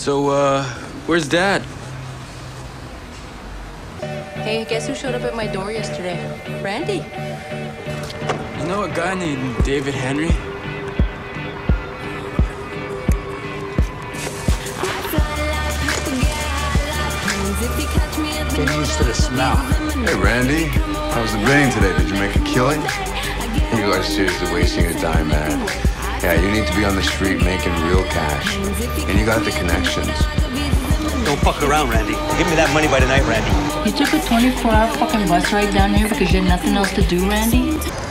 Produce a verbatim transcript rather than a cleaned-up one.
So, uh, where's Dad? Hey, guess who showed up at my door yesterday? Randy. You know a guy named David Henry? Get used to the smell. Hey, Randy. How's the bidding today? Did you make a killing? You are seriously wasting your time, man. Yeah, you need to be on the street making real cash. And you got the connections. Don't fuck around, Randy. Give me that money by tonight, Randy. You took a twenty-four hour fucking bus ride down here because you had nothing else to do, Randy?